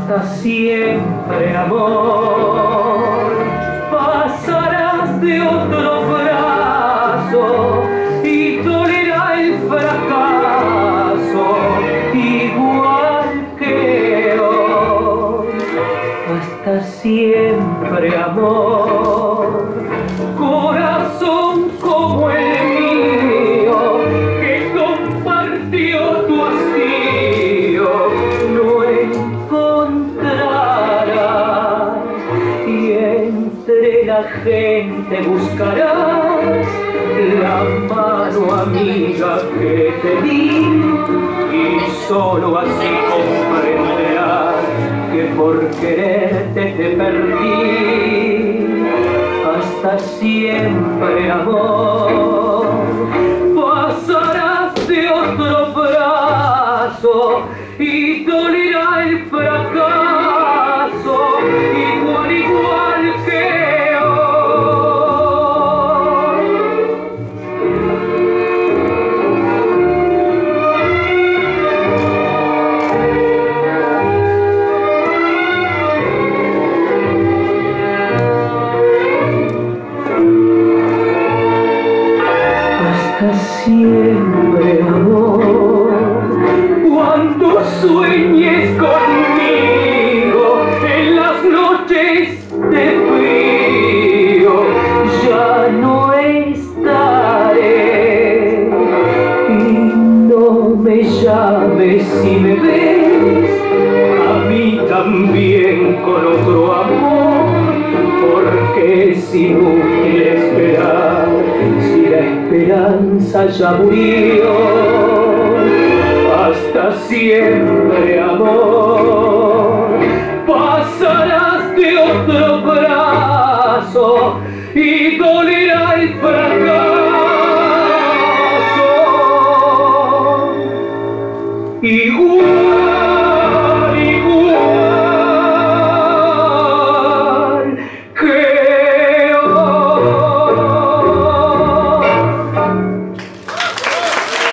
hasta siempre, amor. Pasarás de otro brazo y dolerá el fracaso igual que hoy. Hasta siempre, amor. Corazón como el mío, que compartió tu hastío, no encontrarás, y entre la gente buscarás la mano amiga que te di, y solo así comprenderás que por quererte te perdí. Hasta siempre, amor. Pasarás de otro brazo y dolerá el fracaso igual que siempre, amor. Cuando sueñes conmigo en las noches de frío, ya no estaré. Y no me llames si me ves a mí también con otro amor, porque es inútil esperar si la esperanza ya murió. Hasta siempre, amor. Pasarás de otro brazo y dolerá el fracaso